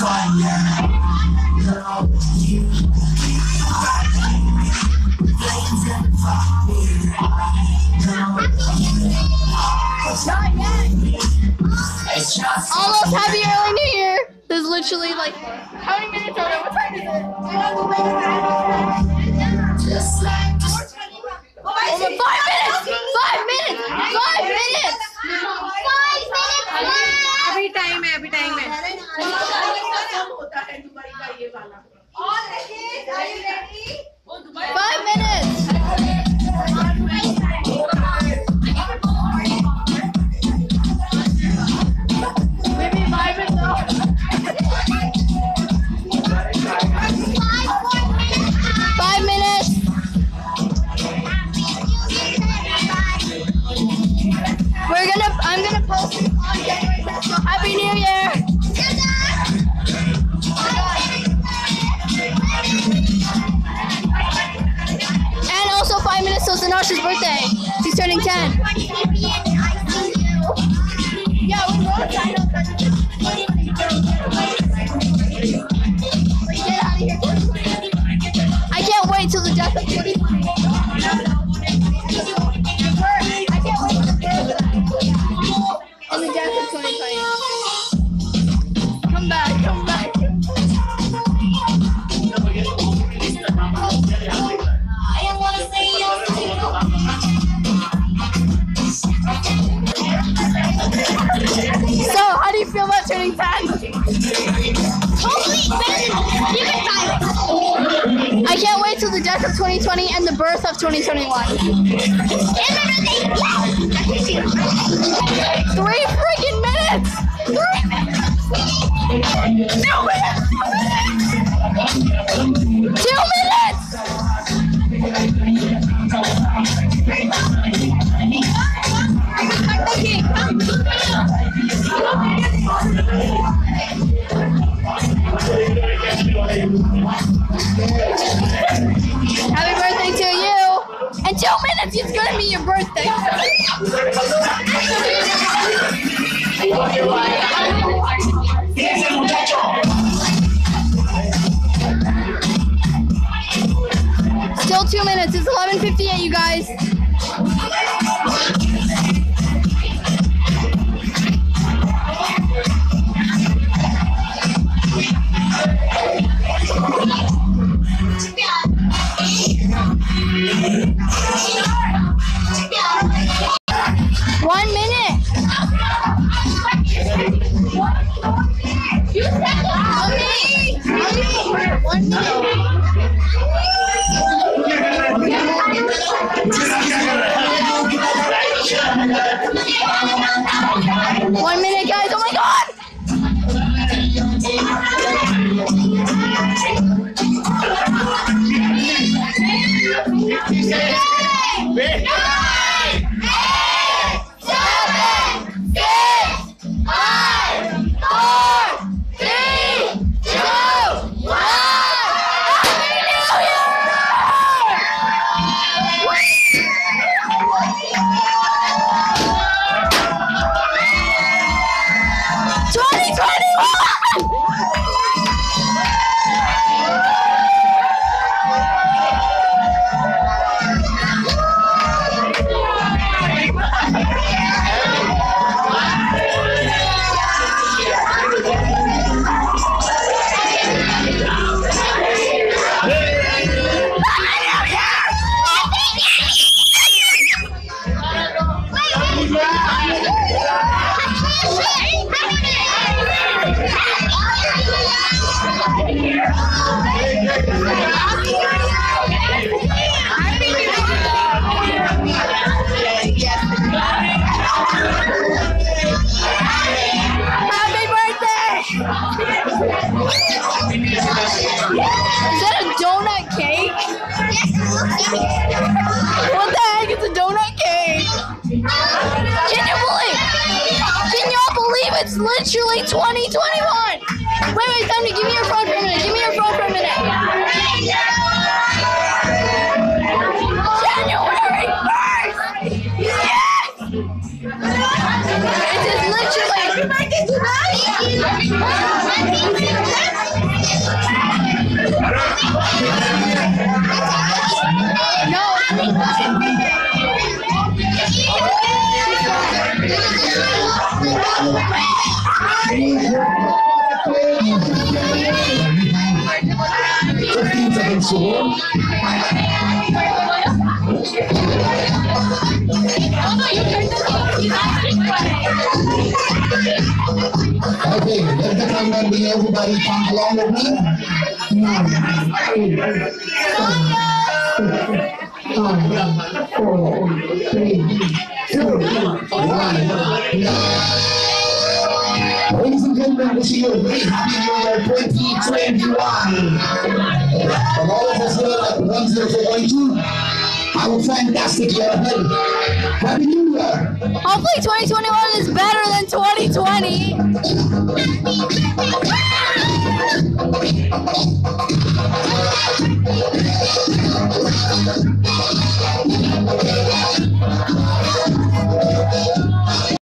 Almost happy early New Year. There's literally like how many minutes are there? What time is it? Oh, 5 minutes! 5 minutes! 5 minutes! 5 minutes! अभी time है 5 minutes! Maybe 5 minutes. 5 minutes. I'm gonna post it on January 10th, so Happy New Year! And also 5 minutes till Sanasha's birthday. She's turning 10. Yeah, we wrote it. Get out of here. I can't wait till the death of 2020. I can't wait for the birth and the death of 2020. Come back. So, how do you feel about turning 10? I can't wait till the death of 2020 and the birth of 2021. 3 freaking minutes! 3 minutes! 2 minutes! 2 minutes! Happy birthday to you! In 2 minutes, it's gonna be your birthday. Still 2 minutes. It's 11:58, you guys. One minute, guys. Oh my God! Is that a donut cake? What the heck is a donut cake? Can y'all believe it's literally 2021? Wait, Thunder, give me your phone for a minute. January 1st! Yes! It is literally... Okay, let the camera be everybody come along with me. 1, 2, 5, 4, 3, 2, 1. Ladies and gentlemen, wishing you a very happy New Year 2021. From all of us here at 104.2, have a fantastic year ahead. Happy New Year! Hopefully 2021 is better than 2020.